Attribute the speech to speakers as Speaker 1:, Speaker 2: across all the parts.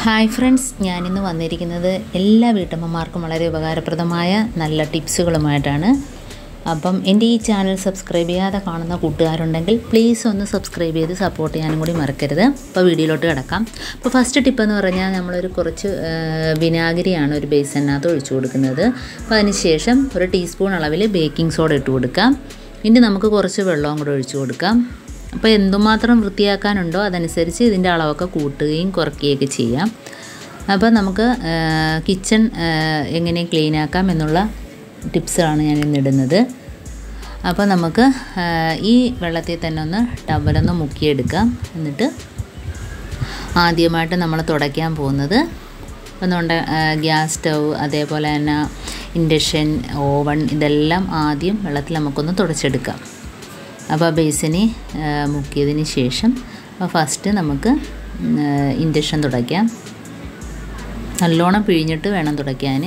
Speaker 1: Hi friends, ഞാനിന്ന് വന്നിരിക്കുന്നത് എല്ലാ വീട്ടമ്മമാർക്കും വളരെ ഉപകാരപ്രദമായ നല്ല ടിപ്സുകളുമായിട്ടാണ്. അപ്പം എൻ്റെ ഈ ചാനൽ സബ്സ്ക്രൈബ് ചെയ്യാതെ കാണുന്ന കൂട്ടുകാരുണ്ടെങ്കിൽ പ്ലീസ് ഒന്ന് സബ്സ്ക്രൈബ് ചെയ്ത് സപ്പോർട്ട് ചെയ്യാനും കൂടി മറക്കരുത്. അപ്പോൾ വീഡിയോയിലോട്ട് കിടക്കാം. അപ്പോൾ ഫസ്റ്റ് ടിപ്പ് എന്ന് പറഞ്ഞാൽ നമ്മളൊരു കുറച്ച് വിനാഗിരിയാണ് ഒരു ബേസനകത്ത് ഒഴിച്ചു കൊടുക്കുന്നത്. അപ്പോൾ അതിന് ശേഷം ഒരു ടീസ്പൂൺ അളവിൽ ബേക്കിംഗ് സോഡ ഇട്ട് കൊടുക്കാം. ഇനി നമുക്ക് കുറച്ച് വെള്ളവും കൂടെ ഒഴിച്ചു കൊടുക്കാം. അപ്പോൾ എന്തുമാത്രം വൃത്തിയാക്കാനുണ്ടോ അതനുസരിച്ച് ഇതിൻ്റെ അളവൊക്കെ കൂട്ടുകയും കുറയ്ക്കുകയൊക്കെ ചെയ്യാം. അപ്പോൾ നമുക്ക് കിച്ചൺ എങ്ങനെ ക്ലീൻ ആക്കാം എന്നുള്ള ടിപ്സാണ് ഞാൻ ഇന്നിടുന്നത്. അപ്പോൾ നമുക്ക് ഈ വെള്ളത്തിൽ തന്നെ ഒന്ന് ടവലൊന്ന് മുക്കിയെടുക്കാം. എന്നിട്ട് ആദ്യമായിട്ട് നമ്മൾ തുടയ്ക്കാൻ പോകുന്നത് ഒന്നുകൊണ്ട് ഗ്യാസ് സ്റ്റൗ, അതേപോലെ തന്നെ ഇൻഡക്ഷൻ, ഓവൺ, ഇതെല്ലാം ആദ്യം വെള്ളത്തിൽ നമുക്കൊന്ന് തുടച്ചെടുക്കാം. അപ്പോൾ ബേസിന് മുക്കിയതിന് ശേഷം ഫസ്റ്റ് നമുക്ക് ഇൻഡക്ഷൻ തുടയ്ക്കാം. നല്ലോണം പിഴിഞ്ഞിട്ട് വേണം തുടയ്ക്കാൻ.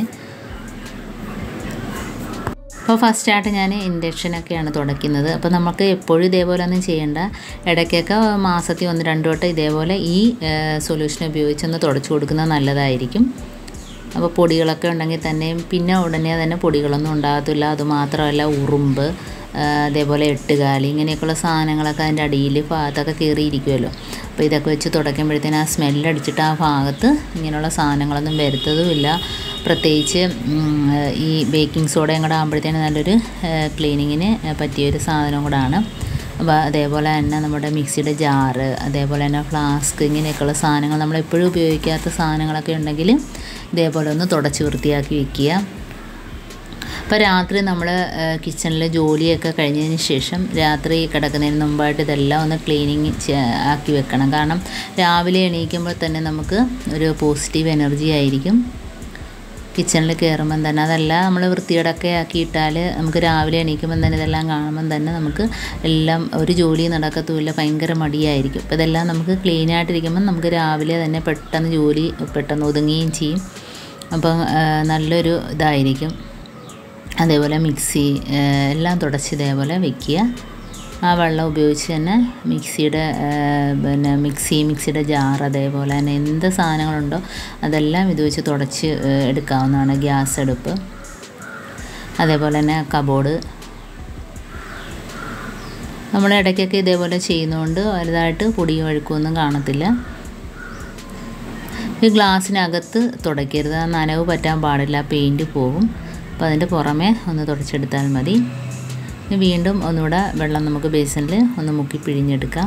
Speaker 1: അപ്പോൾ ഫസ്റ്റായിട്ട് ഞാൻ ഇൻഡക്ഷനൊക്കെയാണ് തുടയ്ക്കുന്നത്. അപ്പോൾ നമുക്ക് എപ്പോഴും ഇതേപോലെ ഒന്നും ചെയ്യേണ്ട. ഇടയ്ക്കൊക്കെ മാസത്തിൽ 1-2 വട്ടം ഇതേപോലെ ഈ സൊല്യൂഷൻ ഉപയോഗിച്ചൊന്ന് തുടച്ചു കൊടുക്കുന്നത് നല്ലതായിരിക്കും. അപ്പോൾ പൊടികളൊക്കെ ഉണ്ടെങ്കിൽ തന്നെയും പിന്നെ ഉടനെ തന്നെ പൊടികളൊന്നും ഉണ്ടാകത്തില്ല. അതുമാത്രമല്ല ഉറുമ്പ്, അതേപോലെ എട്ടുകാലി, ഇങ്ങനെയൊക്കെയുള്ള സാധനങ്ങളൊക്കെ അതിൻ്റെ അടിയിൽ ഭാഗത്തൊക്കെ കയറിയിരിക്കുമല്ലോ. അപ്പോൾ ഇതൊക്കെ വെച്ച് തുടയ്ക്കുമ്പോഴത്തേന് ആ സ്മെല്ലടിച്ചിട്ട് ആ ഭാഗത്ത് ഇങ്ങനെയുള്ള സാധനങ്ങളൊന്നും വരുത്തതുമില്ല. പ്രത്യേകിച്ച് ഈ ബേക്കിംഗ് സോഡയും കൂടെ ആകുമ്പോഴത്തേന് നല്ലൊരു ക്ലീനിങ്ങിന് പറ്റിയൊരു സാധനം കൂടാണ്. അപ്പോൾ അതേപോലെ തന്നെ നമ്മുടെ മിക്സിയുടെ ജാറ്, അതേപോലെ തന്നെ ഫ്ലാസ്ക്, ഇങ്ങനെയൊക്കെയുള്ള സാധനങ്ങൾ നമ്മളെപ്പോഴും ഉപയോഗിക്കാത്ത സാധനങ്ങളൊക്കെ ഉണ്ടെങ്കിൽ ഇതേപോലെ ഒന്ന് തുടച്ച് വൃത്തിയാക്കി വയ്ക്കുക. അപ്പോൾ രാത്രി നമ്മൾ കിച്ചണിൽ ജോലിയൊക്കെ കഴിഞ്ഞതിന് ശേഷം രാത്രി കിടക്കുന്നതിന് മുമ്പായിട്ട് ഇതെല്ലാം ഒന്ന് ക്ലീനിങ് ആക്കി വെക്കണം. കാരണം രാവിലെ എണീക്കുമ്പോൾ തന്നെ നമുക്ക് ഒരു പോസിറ്റീവ് എനർജി ആയിരിക്കും കിച്ചണിൽ കയറുമ്പം തന്നെ. അതല്ല നമ്മൾ വൃത്തിയോടൊക്കെ ആക്കിയിട്ടാൽ നമുക്ക് രാവിലെ എണീക്കുമ്പം തന്നെ ഇതെല്ലാം കാണുമ്പം തന്നെ നമുക്ക് എല്ലാം ഒരു ജോലി നടക്കത്തുമില്ല, ഭയങ്കര മടിയായിരിക്കും. അപ്പോൾ ഇതെല്ലാം നമുക്ക് ക്ലീനായിട്ടിരിക്കുമ്പം നമുക്ക് രാവിലെ തന്നെ പെട്ടെന്ന് ജോലി പെട്ടെന്ന് ഒതുങ്ങുകയും ചെയ്യും. അപ്പം നല്ലൊരു ഇതായിരിക്കും. അതേപോലെ മിക്സി എല്ലാം തുടച്ച് ഇതേപോലെ വയ്ക്കുക. ആ വെള്ളം ഉപയോഗിച്ച് തന്നെ മിക്സിയുടെ മിക്സിയുടെ ജാർ, അതേപോലെ തന്നെ എന്ത് സാധനങ്ങളുണ്ടോ അതെല്ലാം ഇത് വെച്ച് തുടച്ച് എടുക്കാവുന്നതാണ്. ഗ്യാസ് അടുപ്പ്, അതേപോലെ തന്നെ കബോർഡ്. നമ്മൾ ഇടയ്ക്കൊക്കെ ഇതേപോലെ ചെയ്യുന്നതുകൊണ്ട് വലുതായിട്ട് പൊടിയും അഴുക്കൊന്നും കാണത്തില്ല. ഈ ഗ്ലാസ്സിനകത്ത് തുടയ്ക്കരുത്, നനവ് പറ്റാൻ പാടില്ല, പെയിൻറ്റ് പോകും. അപ്പോൾ അതിൻ്റെ പുറമേ ഒന്ന് തുടച്ചെടുത്താൽ മതി. വീണ്ടും ഒന്നുകൂടെ വെള്ളം നമുക്ക് ബേസിനിൽ ഒന്ന് മുക്കി പിഴിഞ്ഞെടുക്കാം.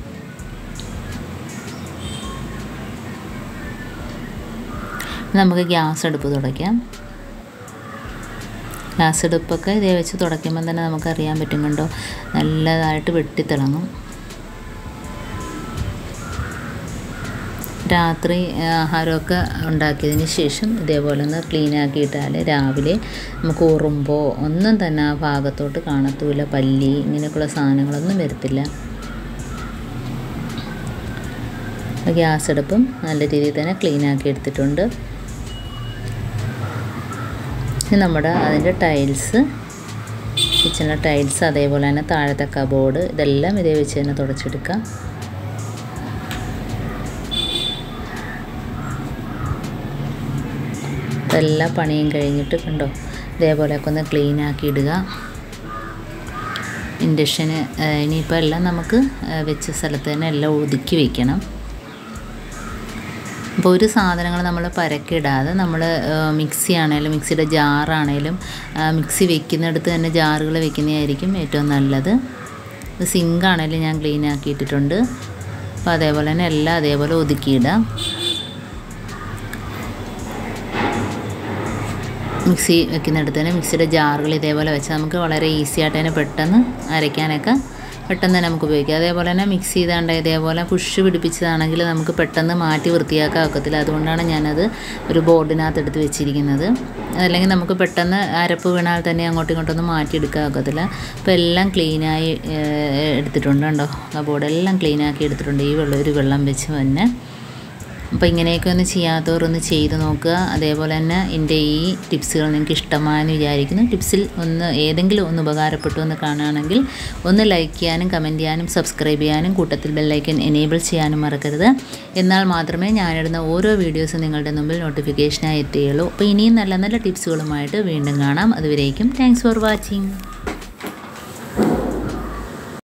Speaker 1: നമുക്ക് ഗ്യാസ് അടുപ്പ് തുടയ്ക്കാം. ഗ്യാസ് അടുപ്പൊക്കെ ഇതേ വെച്ച് തുടയ്ക്കുമ്പോൾ തന്നെ നമുക്കറിയാൻ പറ്റും, കണ്ടോ, നല്ലതായിട്ട് വെട്ടിത്തിളങ്ങും. രാത്രി ആഹാരമൊക്കെ ഉണ്ടാക്കിയതിന് ശേഷം ഇതേപോലെ ഒന്ന് ക്ലീൻ ആക്കിയിട്ടാൽ രാവിലെ നമുക്ക് ഉറുമ്പോ ഒന്നും തന്നെ ആ ഭാഗത്തോട്ട് കാണത്തുമില്ല. പല്ലി, ഇങ്ങനെയൊക്കെയുള്ള സാധനങ്ങളൊന്നും വരത്തില്ല. ഗ്യാസ് അടുപ്പും നല്ല രീതിയിൽ തന്നെ ക്ലീൻ ആക്കി എടുത്തിട്ടുണ്ട്. നമ്മുടെ അതിൻ്റെ ടൈൽസ്, കിച്ചണിലെ ടൈൽസ്, അതേപോലെ തന്നെ താഴത്തെ കബോർഡ്, ഇതെല്ലാം ഇതേ വെച്ച് തന്നെ തുടച്ചെടുക്കാം. എല്ലാ പണിയും കഴിഞ്ഞിട്ട് കണ്ടോ ഇതേപോലെയൊക്കെ ഒന്ന് ക്ലീൻ ആക്കി ഇടുക. ഇൻഡക്ഷന് ഇനിയിപ്പോൾ എല്ലാം നമുക്ക് വെച്ച സ്ഥലത്ത് തന്നെ എല്ലാം ഒതുക്കി വയ്ക്കണം. അപ്പോൾ ഒരു സാധനങ്ങൾ നമ്മൾ പരക്കിടാതെ നമ്മൾ മിക്സി ആണെങ്കിലും മിക്സിയുടെ ജാറാണെങ്കിലും മിക്സി വെക്കുന്നിടത്ത് തന്നെ ജാറുകൾ വെക്കുന്നതായിരിക്കും ഏറ്റവും നല്ലത്. സിങ്കാണെങ്കിലും ഞാൻ ക്ലീൻ ആക്കിയിട്ടിട്ടുണ്ട്. അപ്പോൾ അതേപോലെ തന്നെ എല്ലാം അതേപോലെ ഒതുക്കിയിടാം. മിക്സി വെക്കുന്നിടത്ത് തന്നെ മിക്സിയുടെ ജാറുകൾ ഇതേപോലെ വെച്ചാൽ നമുക്ക് വളരെ ഈസി ആയിട്ട് തന്നെ പെട്ടെന്ന് അരയ്ക്കാനൊക്കെ പെട്ടെന്ന് തന്നെ നമുക്ക് ഉപയോഗിക്കാം. അതേപോലെ തന്നെ മിക്സ് ചെയ്താണ്ട് ഇതേപോലെ പുഷ് പിടിപ്പിച്ചതാണെങ്കിൽ നമുക്ക് പെട്ടെന്ന് മാറ്റി വൃത്തിയാക്കാൻ ഒക്കത്തില്ല. അതുകൊണ്ടാണ് ഞാനത് ഒരു ബോർഡിനകത്ത് എടുത്ത് വെച്ചിരിക്കുന്നത്. അതല്ലെങ്കിൽ നമുക്ക് പെട്ടെന്ന് അരപ്പ് വീണാൽ തന്നെ അങ്ങോട്ടും ഇങ്ങോട്ടൊന്നും മാറ്റിയെടുക്കാൻ ഒക്കത്തില്ല. അപ്പോൾ എല്ലാം ക്ലീനായി എടുത്തിട്ടുണ്ട്, കണ്ടോ, കബോർഡ് എല്ലാം ക്ലീനാക്കി എടുത്തിട്ടുണ്ട്. ഈ ഒരു വെള്ളം വെച്ച് തന്നെ അപ്പോൾ ഇങ്ങനെയൊക്കെ ഒന്ന് ചെയ്യാത്തവർ ഒന്ന് ചെയ്ത് നോക്കുക. അതേപോലെ തന്നെ എൻ്റെ ഈ ടിപ്സുകൾ നിങ്ങൾക്ക് ഇഷ്ടമായെന്ന് വിചാരിക്കുന്നു. ടിപ്സിൽ ഏതെങ്കിലും ഒന്ന് ഉപകാരപ്പെട്ടു എന്ന് കാണുകയാണെങ്കിൽ ഒന്ന് ലൈക്ക് ചെയ്യാനും കമൻറ്റ് ചെയ്യാനും സബ്സ്ക്രൈബ് ചെയ്യാനും കൂട്ടത്തിൽ ബെല്ലൈക്കൻ എനേബിൾ ചെയ്യാനും മറക്കരുത്. എന്നാൽ മാത്രമേ ഞാനിടുന്ന ഓരോ വീഡിയോസും നിങ്ങളുടെ മുമ്പിൽ നോട്ടിഫിക്കേഷനായി എത്തുകയുള്ളൂ. അപ്പോൾ ഇനിയും നല്ല നല്ല ടിപ്സുകളുമായിട്ട് വീണ്ടും കാണാം. അതുവരേക്കും താങ്ക്സ് ഫോർ വാച്ചിങ്.